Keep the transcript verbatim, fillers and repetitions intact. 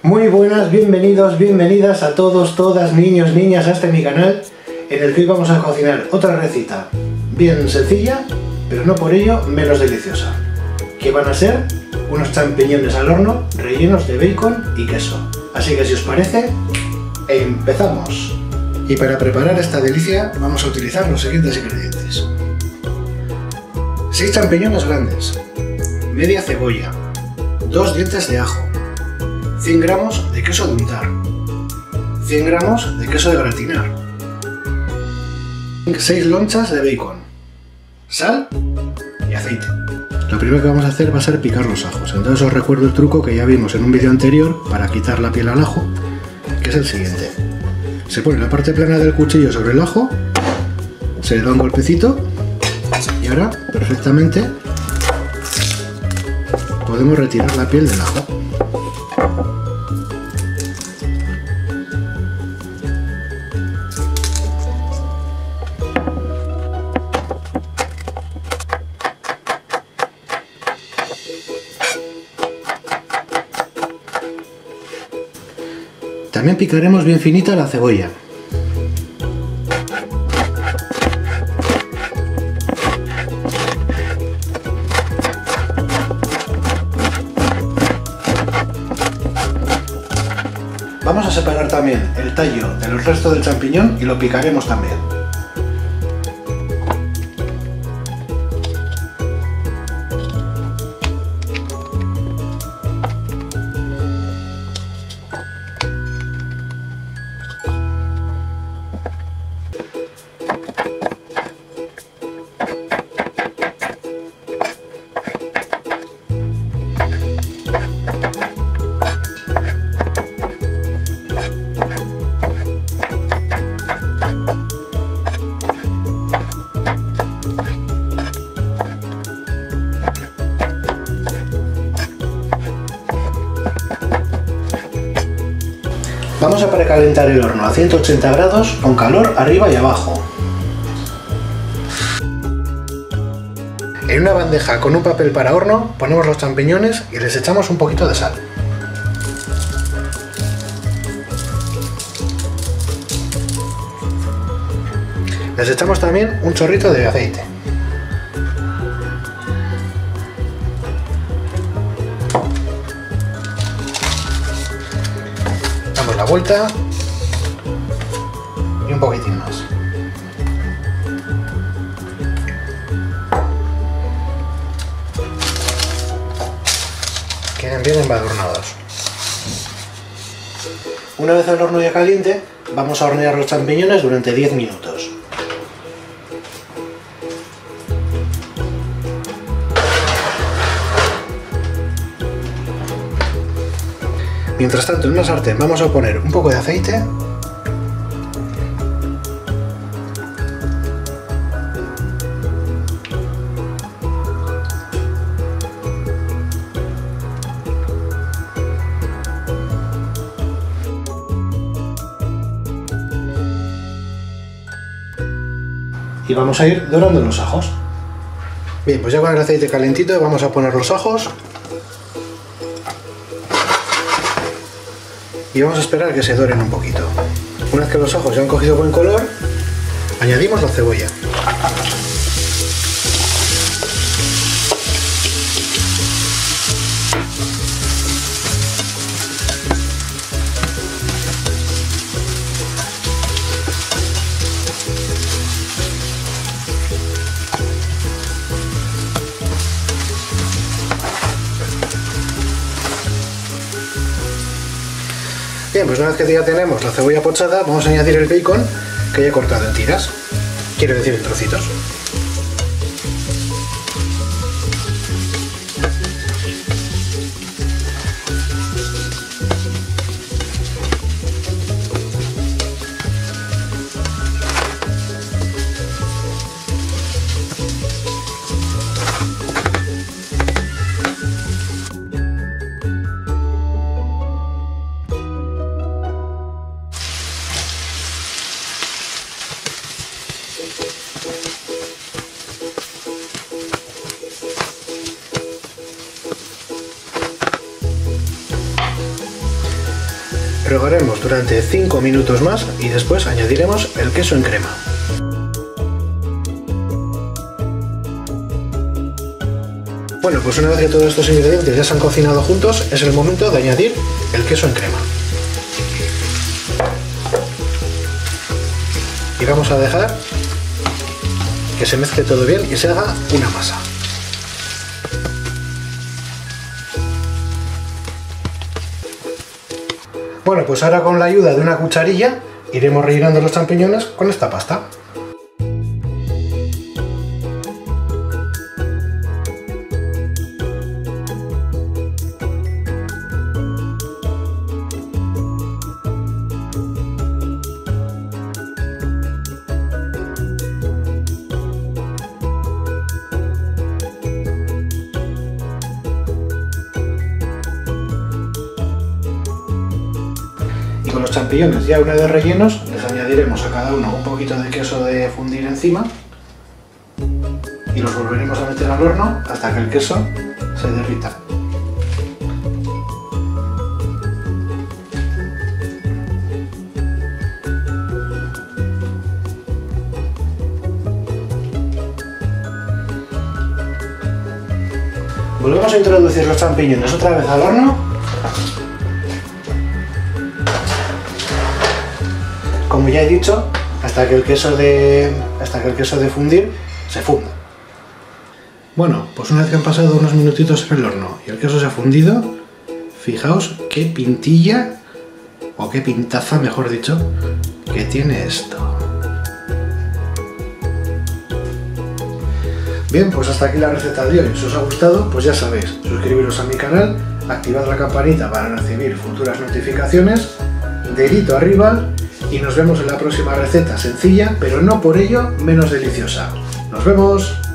Muy buenas, bienvenidos, bienvenidas a todos, todas, niños, niñas, a este mi canal, en el que hoy vamos a cocinar otra receta bien sencilla, pero no por ello menos deliciosa, que van a ser unos champiñones al horno rellenos de bacon y queso. Así que si os parece, empezamos. Y para preparar esta delicia vamos a utilizar los siguientes ingredientes: seis champiñones grandes, media cebolla, dos dientes de ajo, cien gramos de queso de untar, cien gramos de queso de gratinar, seis lonchas de bacon, sal y aceite. Lo primero que vamos a hacer va a ser picar los ajos. Entonces os recuerdo el truco que ya vimos en un vídeo anterior para quitar la piel al ajo, que es el siguiente: se pone la parte plana del cuchillo sobre el ajo, se le da un golpecito y ahora perfectamente podemos retirar la piel del ajo. También picaremos bien finita la cebolla. Vamos a separar también el tallo del resto del champiñón y lo picaremos también. Vamos a precalentar el horno a ciento ochenta grados con calor arriba y abajo. En una bandeja con un papel para horno ponemos los champiñones y les echamos un poquito de sal. Les echamos también un chorrito de aceite. Damos la vuelta y un poquitín más. Queden bien embadurnados. Una vez el horno ya caliente, vamos a hornear los champiñones durante diez minutos. Mientras tanto, en una sartén vamos a poner un poco de aceite y vamos a ir dorando los ajos. Bien, pues ya con el aceite calentito vamos a poner los ajos y vamos a esperar a que se doren un poquito. Una vez que los ajos ya han cogido buen color, añadimos la cebolla. Bien, pues una vez que ya tenemos la cebolla pochada, vamos a añadir el bacon que ya he cortado en tiras, quiero decir en trocitos. Rehogaremos durante cinco minutos más y después añadiremos el queso en crema. Bueno, pues una vez que todos estos ingredientes ya se han cocinado juntos, es el momento de añadir el queso en crema. Y vamos a dejar que se mezcle todo bien y se haga una masa. Bueno, pues ahora con la ayuda de una cucharilla iremos rellenando los champiñones con esta pasta. Con los champiñones ya una vez rellenos les añadiremos a cada uno un poquito de queso de fundir encima y los volveremos a meter al horno hasta que el queso se derrita. Volvemos a introducir los champiñones otra vez al horno. Como ya he dicho, hasta que el queso de, hasta que el queso de fundir se funda. Bueno, pues una vez que han pasado unos minutitos en el horno y el queso se ha fundido, fijaos qué pintilla, o qué pintaza, mejor dicho, que tiene esto. Bien, pues hasta aquí la receta de hoy. Si os ha gustado, pues ya sabéis, suscribiros a mi canal, activad la campanita para recibir futuras notificaciones, dedito arriba. Y nos vemos en la próxima receta, sencilla, pero no por ello menos deliciosa. ¡Nos vemos!